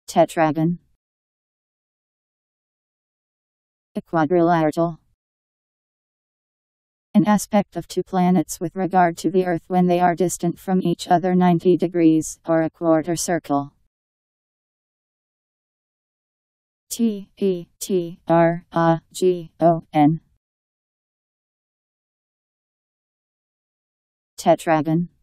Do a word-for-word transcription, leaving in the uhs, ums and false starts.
Tetragon. A quadrilateral. An aspect of two planets with regard to the Earth when they are distant from each other ninety degrees, or a quarter circle. T E T R A G O N. Tetragon.